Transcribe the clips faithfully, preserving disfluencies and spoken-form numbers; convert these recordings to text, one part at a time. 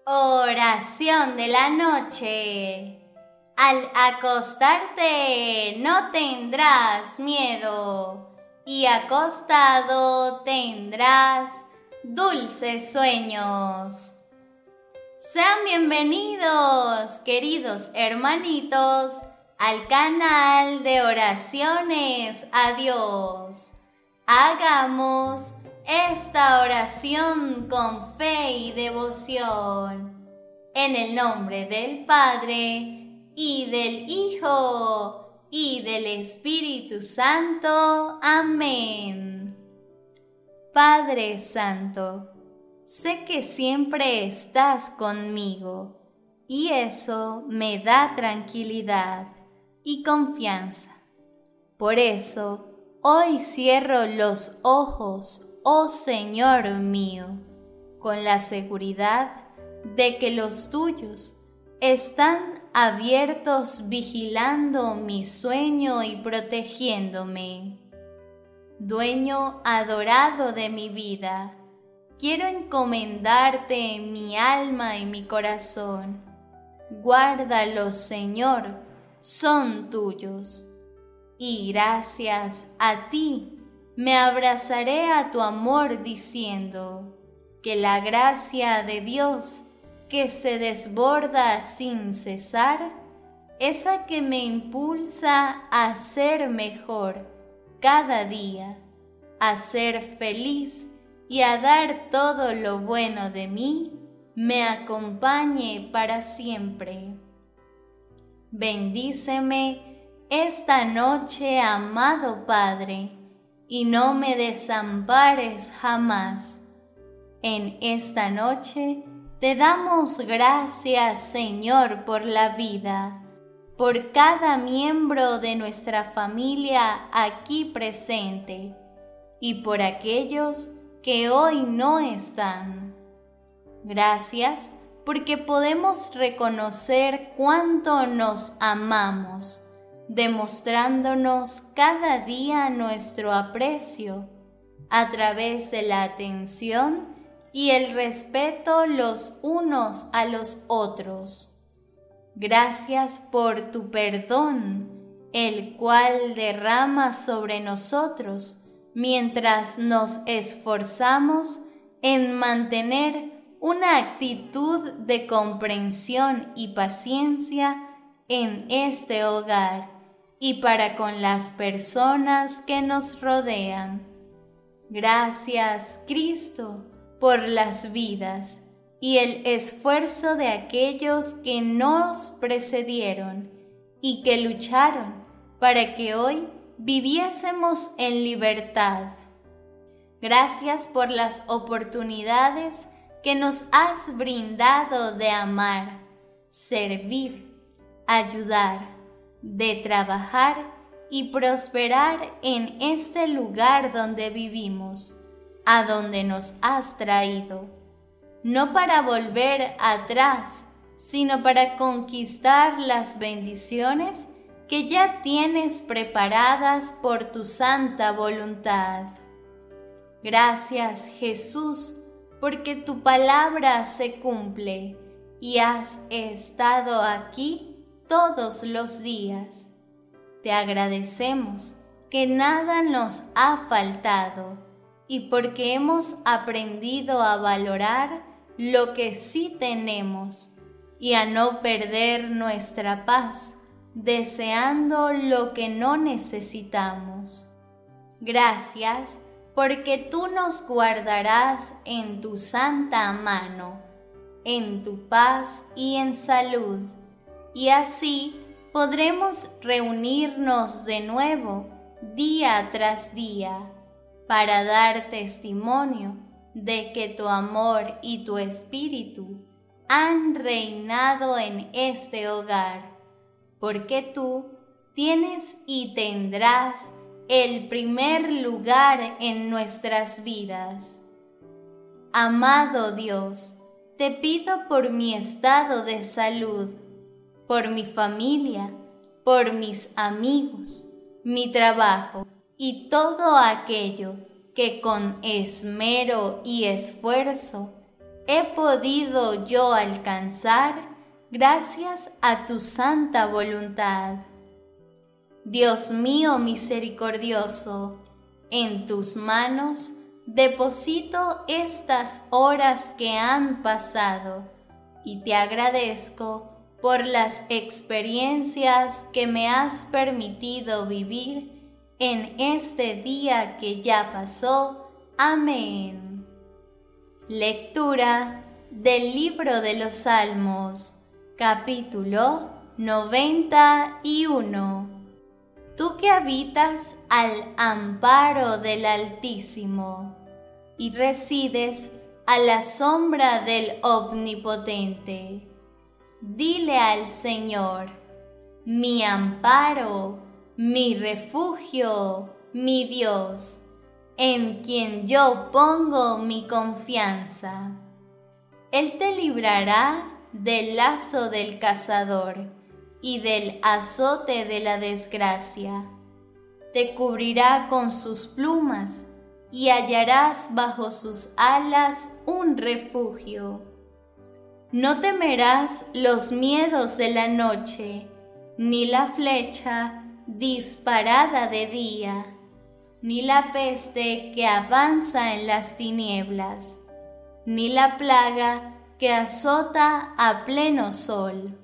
Oración de la noche. Al acostarte no tendrás miedo, y acostado tendrás dulces sueños. Sean bienvenidos, queridos hermanitos, al canal de oraciones a Dios. Hagamos esta oración con fe y devoción, en el nombre del Padre, y del Hijo, y del Espíritu Santo. Amén. Padre Santo, sé que siempre estás conmigo, y eso me da tranquilidad y confianza. Por eso, hoy cierro los ojos, oh Señor mío, con la seguridad de que los tuyos están abiertos vigilando mi sueño y protegiéndome. Dueño adorado de mi vida, quiero encomendarte mi alma y mi corazón. Guárdalos, Señor, son tuyos. Y gracias a ti me abrazaré a tu amor diciendo que la gracia de Dios que se desborda sin cesar, esa que me impulsa a ser mejor cada día, a ser feliz y a dar todo lo bueno de mí, me acompañe para siempre. Bendíceme esta noche, amado Padre, y no me desampares jamás. En esta noche te damos gracias, Señor, por la vida, por cada miembro de nuestra familia aquí presente y por aquellos que hoy no están. Gracias porque podemos reconocer cuánto nos amamos, demostrándonos cada día nuestro aprecio a través de la atención y el respeto los unos a los otros. Gracias por tu perdón, el cual derramas sobre nosotros mientras nos esforzamos en mantener una actitud de comprensión y paciencia en este hogar y para con las personas que nos rodean. Gracias, Cristo, por las vidas y el esfuerzo de aquellos que nos precedieron y que lucharon para que hoy viviésemos en libertad. Gracias por las oportunidades que nos has brindado de amar, servir, ayudar, de trabajar y prosperar en este lugar donde vivimos, a donde nos has traído, no para volver atrás, sino para conquistar las bendiciones que ya tienes preparadas por tu santa voluntad. Gracias, Jesús, porque tu palabra se cumple y has estado aquí todos los días. Te agradecemos que nada nos ha faltado y porque hemos aprendido a valorar lo que sí tenemos y a no perder nuestra paz deseando lo que no necesitamos. Gracias porque tú nos guardarás en tu santa mano, en tu paz y en salud, y así podremos reunirnos de nuevo día tras día para dar testimonio de que tu amor y tu espíritu han reinado en este hogar, porque tú tienes y tendrás el primer lugar en nuestras vidas. Amado Dios, te pido por mi estado de salud, por mi familia, por mis amigos, mi trabajo y todo aquello que con esmero y esfuerzo he podido yo alcanzar gracias a tu santa voluntad. Dios mío misericordioso, en tus manos deposito estas horas que han pasado y te agradezco por las experiencias que me has permitido vivir en este día que ya pasó. Amén. Lectura del libro de los Salmos, capítulo noventa y uno. Tú que habitas al amparo del Altísimo y resides a la sombra del Omnipotente, dile al Señor: mi amparo, mi refugio, mi Dios, en quien yo pongo mi confianza. Él te librará del lazo del cazador y del azote de la desgracia. Te cubrirá con sus plumas y hallarás bajo sus alas un refugio. No temerás los miedos de la noche, ni la flecha disparada de día, ni la peste que avanza en las tinieblas, ni la plaga que azota a pleno sol.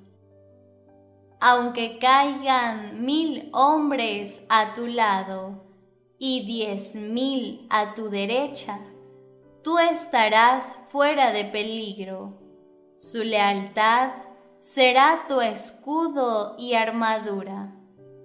Aunque caigan mil hombres a tu lado y diez mil a tu derecha, tú estarás fuera de peligro. Su lealtad será tu escudo y armadura.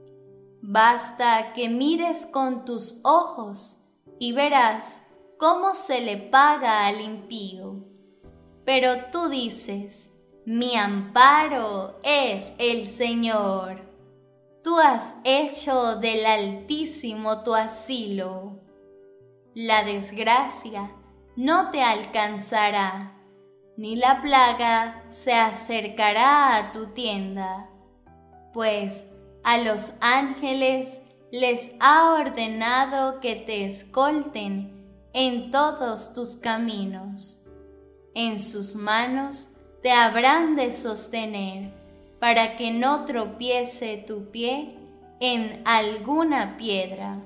Basta que mires con tus ojos y verás cómo se le paga al impío. Pero tú dices: mi amparo es el Señor. Tú has hecho del Altísimo tu asilo. La desgracia no te alcanzará, ni la plaga se acercará a tu tienda, pues a los ángeles les ha ordenado que te escolten en todos tus caminos. En sus manos te habrán de sostener, para que no tropiece tu pie en alguna piedra.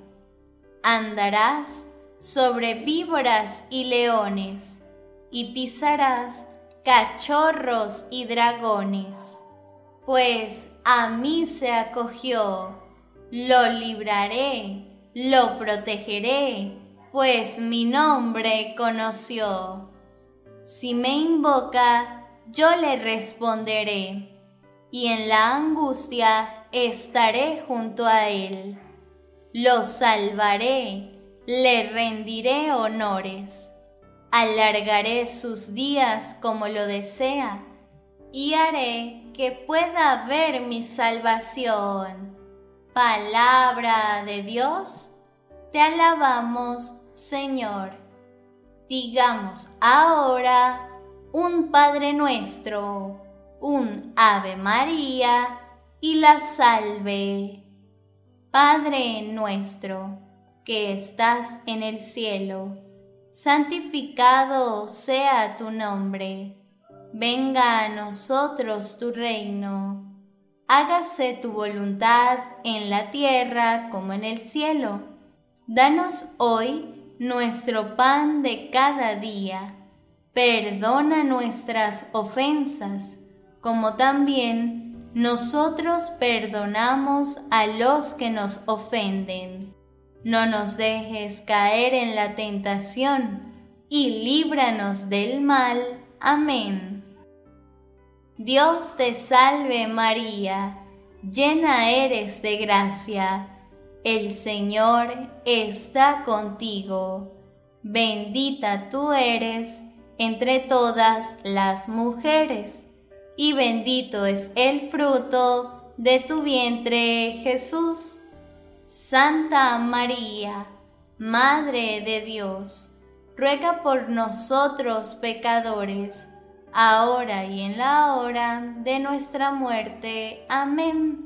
Andarás sobre víboras y leones, y pisarás cachorros y dragones. Pues a mí se acogió, lo libraré, lo protegeré, pues mi nombre conoció. Si me invoca, yo le responderé, y en la angustia estaré junto a él. Lo salvaré, le rendiré honores, alargaré sus días como lo desea, y haré que pueda ver mi salvación. Palabra de Dios, te alabamos, Señor. Digamos ahora un Padre Nuestro, un Ave María y la Salve. Padre nuestro, que estás en el cielo, santificado sea tu nombre. Venga a nosotros tu reino. Hágase tu voluntad en la tierra como en el cielo. Danos hoy nuestro pan de cada día. Perdona nuestras ofensas, como también nosotros perdonamos a los que nos ofenden. No nos dejes caer en la tentación, y líbranos del mal. Amén. Dios te salve María, llena eres de gracia. El Señor está contigo. Bendita tú eres entre todas las mujeres, y bendito es el fruto de tu vientre, Jesús. Santa María, Madre de Dios, ruega por nosotros pecadores, ahora y en la hora de nuestra muerte. Amén.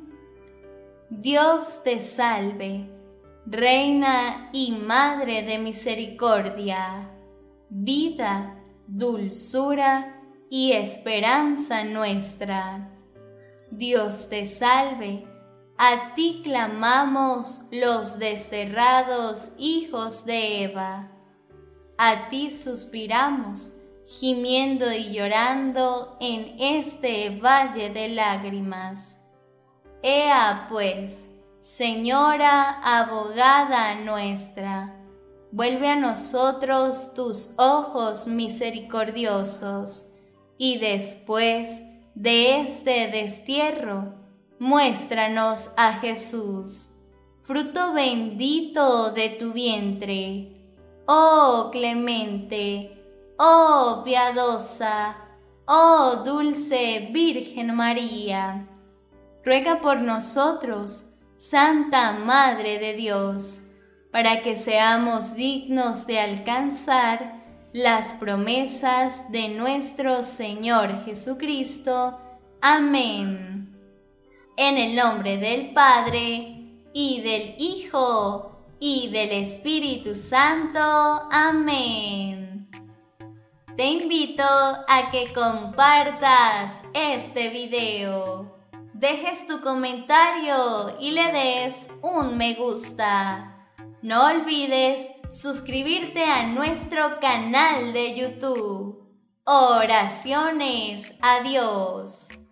Dios te salve, Reina y Madre de misericordia, vida, dulzura y esperanza nuestra. Dios te salve, a ti clamamos los desterrados hijos de Eva. A ti suspiramos, gimiendo y llorando en este valle de lágrimas. Ea pues, Señora abogada nuestra, vuelve a nosotros tus ojos misericordiosos, y después de este destierro, muéstranos a Jesús, fruto bendito de tu vientre. Oh clemente, oh piadosa, oh dulce Virgen María, ruega por nosotros, Santa Madre de Dios, para que seamos dignos de alcanzar las promesas de nuestro Señor Jesucristo. Amén. En el nombre del Padre, y del Hijo, y del Espíritu Santo. Amén. Te invito a que compartas este video, dejes tu comentario y le des un me gusta. No olvides suscribirte a nuestro canal de YouTube. Oraciones a Dios.